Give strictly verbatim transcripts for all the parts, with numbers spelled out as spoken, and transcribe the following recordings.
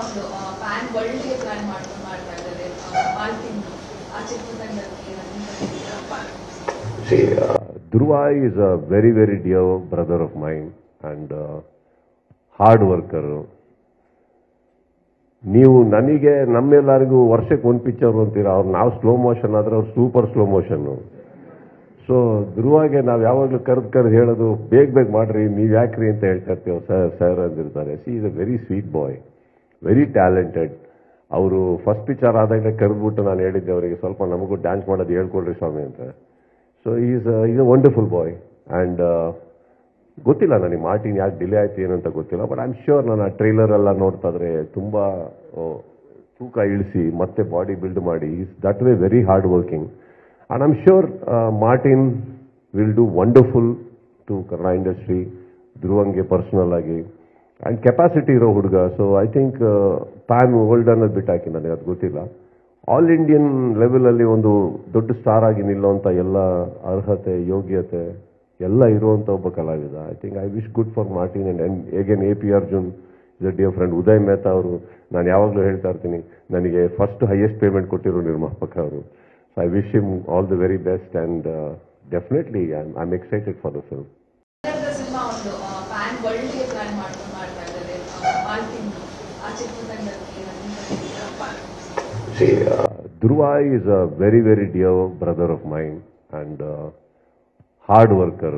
ಒಂದು pan world ಗೆ plan ಮಾಡ್ಕೊಂಡು ಮಾಡ್ತಾ ಇದ್ದಾರೆ ಮಾರ್ಟಿನ್ ಆ ಚಿತ್ರತಂಡಕ್ಕೆ. See, uh, Dhruva is a very, very dear brother of mine and uh, hard worker. ನೀವು ನನಗೆ ನಮ್ಮೆಲ್ಲರಿಗೂ ವರ್ಷಕ್ಕೆ ಒಂದು ಪಿಕ್ಚರ್ ಅಂತೀರ, ಅವ್ರು ನಾವು ಸ್ಲೋ ಮೋಷನ್ ಆದರೆ ಅವ್ರು ಸೂಪರ್ ಸ್ಲೋ ಮೋಷನ್ನು. ಸೊ ಧ್ರುವಾಗೆ ನಾವು ಯಾವಾಗಲೂ ಕರೆದು ಕರೆದು ಹೇಳೋದು ಬೇಗ ಬೇಗ ಮಾಡಿರಿ, ನೀವು ಯಾಕ್ರಿ ಅಂತ ಹೇಳ್ತಾ ಇರ್ತೀವಿ. ಸರ್ ಸರ್ ಅಂದಿರ್ತಾರೆ. He is a very sweet boy, very talented. ಅವರು ಫಸ್ಟ್ ಪಿಕ್ಚರ್ ಆದಾಗಲೇ ಕರೆದ್ಬಿಟ್ಟು ನಾನು ಹೇಳಿದ್ದೆ ಅವರಿಗೆ, ಸ್ವಲ್ಪ ನಮಗೂ ಡ್ಯಾನ್ಸ್ ಮಾಡೋದು ಹೇಳ್ಕೊಡ್ರಿ ಸ್ವಾಮಿ ಅಂತ. So is is a wonderful boy. And ಗೊತ್ತಿಲ್ಲ ನನಗೆ ಮಾರ್ಟಿನ್ ಯಾಕೆ ಡಿಲೇ ಆಯ್ತು ಏನಂತ ಗೊತ್ತಿಲ್ಲ, ಬಟ್ ಐ ಆಮ್ ಶ್ಯೂರ್ ನಾನು ಆ ಟ್ರೈಲರ್ ಎಲ್ಲ ನೋಡ್ತಾ ಇದ್ರೆ ತುಂಬ ತೂಕ ಇಳಿಸಿ ಮತ್ತೆ ಬಾಡಿ ಬಿಲ್ಡ್ ಮಾಡಿ is that way very hard working. And I am sure Martin will do wonderful to Kannada industry, ಧ್ರುವಂಗೆ ಪರ್ಸನಲ್ ಆಗಿ. ಆ್ಯಂಡ್ ಕೆಪಾಸಿಟಿ ಇರೋ ಹುಡುಗ. So I think pan world ಅನ್ನೋದು ಬಿಟ್ಟಾಕಿ ನನಗೆ ಅದು ಗೊತ್ತಿಲ್ಲ. ಆಲ್ ಇಂಡಿಯನ್ ಲೆವೆಲಲ್ಲಿ ಒಂದು ದೊಡ್ಡ ಸ್ಟಾರ್ ಆಗಿ ನಿಲ್ಲುವಂಥ ಎಲ್ಲ ಅರ್ಹತೆ ಯೋಗ್ಯತೆ ಎಲ್ಲ ಇರುವಂಥ ಒಬ್ಬ ಕಲಾವಿದ. I think I wish good for Martin. And and again A P Arjun is a dear friend. Uday Mehta ಅವರು ನಾನು ಯಾವಾಗಲೂ ಹೇಳ್ತಾ ಇರ್ತೀನಿ, ನನಗೆ ಫಸ್ಟ್ ಹೈಯೆಸ್ಟ್ ಪೇಮೆಂಟ್ ಕೊಟ್ಟಿರೋ ನಿರ್ಮಾಪಕ ಅವರು. So I wish him all the very best and definitely I am excited for the film. Cinema ಒಂದು ಪ್ಯಾನ್ ವರ್ಲ್ಡ್ ಗೆ ಪ್ಲಾನ್ ಮಾಡ್ಕೊಂಡು ಮಾಡ್ತಾ ಇದ್ದಾರೆ ಮಾರ್ಟಿನ್ ಆ ಚಿತ್ರತಂಡಕ್ಕೆ. See, uh, Dhruva is a very, very dear brother of mine and uh, hard worker.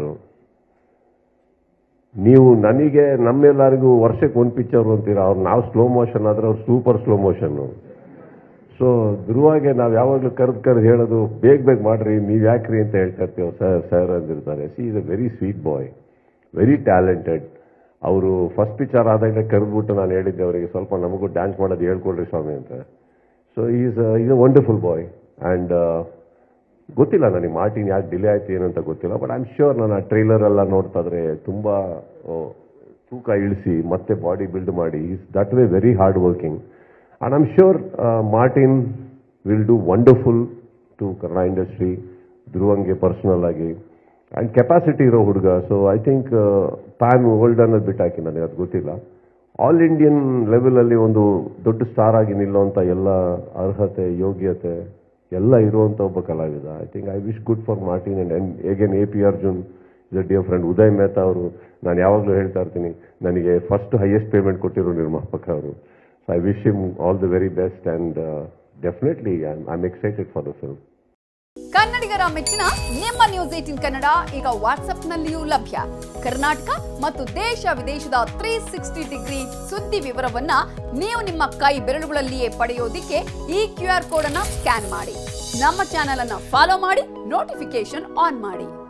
ನೀವು ನನಗೆ ನಮ್ಮೆಲ್ಲರಿಗೂ ವರ್ಷಕ್ಕೆ ಒಂದು ಪಿಕ್ಚರ್ ಅಂತೀರ, ಅವ್ರು ನಾವು ಸ್ಲೋ ಮೋಷನ್ ಆದರೆ ಅವ್ರು ಸೂಪರ್ ಸ್ಲೋ ಮೋಷನ್ನು. ಸೊ ಧ್ರುವಾಗೆ ನಾವು ಯಾವಾಗಲೂ ಕರೆದು ಕರೆದು ಹೇಳೋದು ಬೇಗ ಬೇಗ ಮಾಡಿರಿ, ನೀವು ಯಾಕ್ರಿ ಅಂತ ಹೇಳ್ತಾ ಇರ್ತೀವಿ. ಸರ್ ಸರ್ ಅಂದಿರ್ತಾರೆ. He is a very sweet boy, very talented. ಅವರು ಫಸ್ಟ್ ಪಿಕ್ಚರ್ ಆದಾಗಲೇ ಕರೆದ್ಬಿಟ್ಟು ನಾನು ಹೇಳಿದ್ದೆ ಅವರಿಗೆ, ಸ್ವಲ್ಪ ನಮಗೂ ಡ್ಯಾನ್ಸ್ ಮಾಡೋದು ಹೇಳ್ಕೊಡ್ರಿ ಸ್ವಾಮಿ ಅಂತ. So is is a wonderful boy. And ಗೊತ್ತಿಲ್ಲ ನನಗೆ ಮಾರ್ಟಿನ್ ಯಾಕೆ ಡಿಲೇ ಆಯ್ತು ಏನಂತ ಗೊತ್ತಿಲ್ಲ, ಬಟ್ ಐ ಆಮ್ ಶ್ಯೂರ್ ನಾನು ಆ ಟ್ರೈಲರ್ ಎಲ್ಲ ನೋಡ್ತಾ ಇದ್ರೆ ತುಂಬ ತೂಕ ಇಳಿಸಿ ಮತ್ತೆ ಬಾಡಿ ಬಿಲ್ಡ್ ಮಾಡಿ is that way very hard working. And I am sure Martin will do wonderful to Kannada industry, ಧ್ರುವಂಗೆ ಪರ್ಸನಲ್ ಆಗಿ. ಆ್ಯಂಡ್ ಕೆಪಾಸಿಟಿ ಇರೋ ಹುಡುಗ. So I think pan world ಅನ್ನೋದು ಬಿಟ್ಟಾಕಿ ನನಗೆ ಅದು ಗೊತ್ತಿಲ್ಲ. ಆಲ್ ಇಂಡಿಯನ್ ಲೆವೆಲಲ್ಲಿ ಒಂದು ದೊಡ್ಡ ಸ್ಟಾರ್ ಆಗಿ ನಿಲ್ಲುವಂಥ ಎಲ್ಲ ಅರ್ಹತೆ ಯೋಗ್ಯತೆ ಎಲ್ಲ ಇರುವಂಥ ಒಬ್ಬ ಕಲಾವಿದ. I think I wish good for Martin. And and again A P Arjun is a dear friend. Uday Mehta ಅವರು ನಾನು ಯಾವಾಗಲೂ ಹೇಳ್ತಾ ಇರ್ತೀನಿ, ನನಗೆ ಫಸ್ಟ್ ಹೈಯೆಸ್ಟ್ ಪೇಮೆಂಟ್ ಕೊಟ್ಟಿರೋ ನಿರ್ಮಾಪಕ ಅವರು. So I wish him all the very best and definitely I am excited for the film. ಕನ್ನಡಿಗರ ಮೆಚ್ಚಿನ ನಿಮ್ಮ ನ್ಯೂಸ್ ಏಟೀನ್ ಕನ್ನಡ ಈಗ ವಾಟ್ಸ್ಆಪ್ನಲ್ಲಿಯೂ ಲಭ್ಯ. ಕರ್ನಾಟಕ ಮತ್ತು ದೇಶ ವಿದೇಶದ ತ್ರೀ ಸಿಕ್ಸ್ಟಿ ಡಿಗ್ರಿ ಸುದ್ದಿ ವಿವರವನ್ನ ನೀವು ನಿಮ್ಮ ಕೈ ಬೆರಳುಗಳಲ್ಲಿಯೇ ಪಡೆಯೋದಿಕ್ಕೆ ಈ ಕ್ಯೂ ಆರ್ ಕೋಡ್ ಅನ್ನ ಸ್ಕ್ಯಾನ್ ಮಾಡಿ. ನಮ್ಮ ಚಾನೆಲ್ ಅನ್ನ ಫಾಲೋ ಮಾಡಿ, ನೋಟಿಫಿಕೇಶನ್ ಆನ್ ಮಾಡಿ.